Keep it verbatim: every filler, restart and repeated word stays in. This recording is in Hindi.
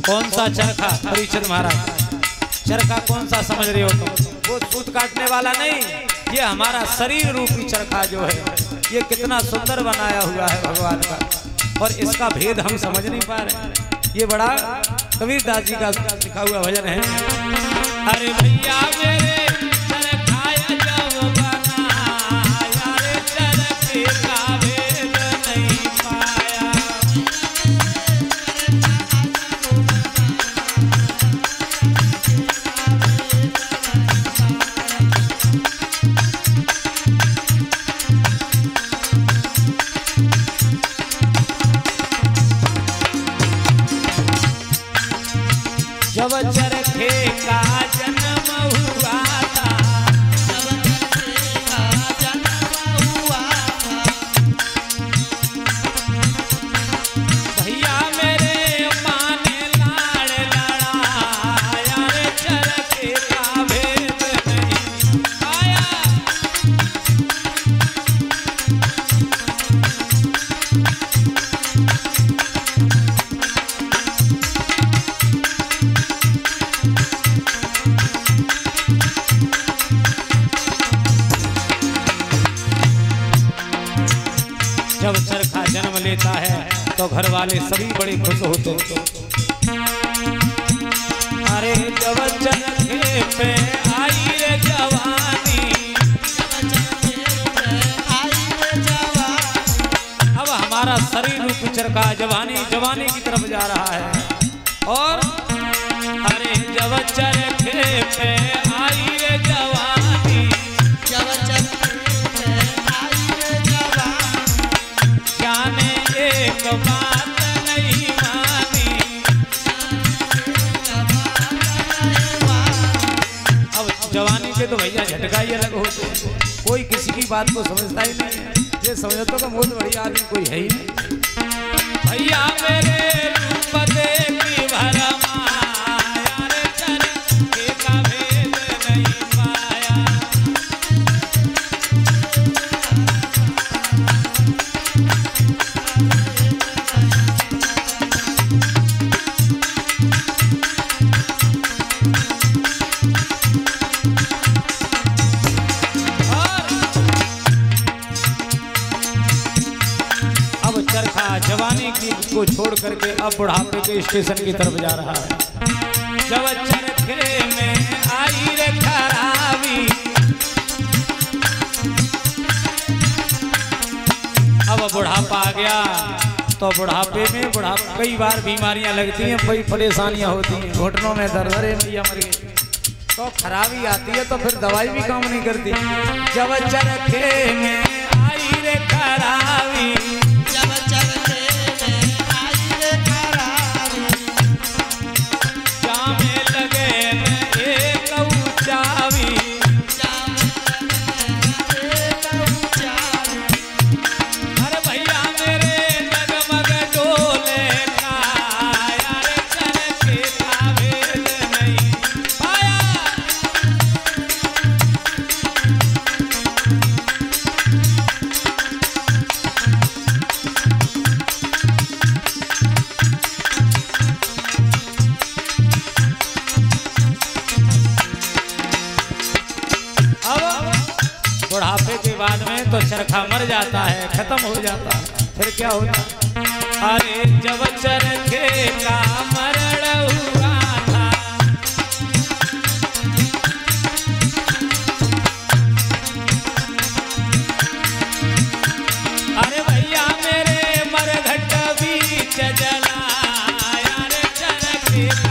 कौन सा चरखा परीक्षित महाराज, चरखा कौन सा समझ रहे हो तुम? वो सूत काटने वाला नहीं, ये हमारा शरीर रूपी चरखा जो है ये कितना सुंदर बनाया हुआ है भगवान का, और इसका भेद हम समझ नहीं पा रहे। ये बड़ा कबीरदास जी का लिखा हुआ भजन है। अरे भैया मेरे चरखाया जब बनाया रे चरखे का भेद नहीं पाया। जब चरखे का जन्म हुआ था, जब चरखे का जन्म हुआ था, भैया मेरे माँ ने लाड़ लड़ाया रे चरखे का भेद नहीं पाया। जब चरखा जन्म लेता है तो घर वाले सभी बड़े खुश होते हैं। अरे जब चरखे पे आई रे जवानी, अब हमारा शरीर रूपी चरखा जवानी जवानी की तरफ जा रहा है। और अरे जब चरखे पे आई रे जवानी, जब एक बात नहीं मानी, अब जवानी के तो भैया झटका ही अलग होते हैं, कोई किसी की बात को समझता ही नहीं है। ये समझतो का बहुत बढ़िया आदमी कोई है ही नहीं। भैया मेरे रूप देखी भरमाया रे चरखे का भेद नहीं पाया। जवानी की को छोड़ करके अब बुढ़ापे के स्टेशन की तरफ जा रहा है। जब चरखे में आई रे खराबी, अब बुढ़ापा आ गया तो बुढ़ापे में बुढ़ापा कई बार बीमारियां लगती हैं, कई परेशानियां होती हैं, घुटनों में दर्द, अरे भैया मर गए, तो खराबी आती है तो फिर दवाई भी काम नहीं करती। जब चरखे में आई रे खराबी, बुढ़ापे के बाद में तो चरखा मर जाता है, खत्म हो जाता है, फिर क्या होता? अरे जब चरखे का मरण हुआ था, अरे भैया मेरे मरघट बीच जलाया रे चरखे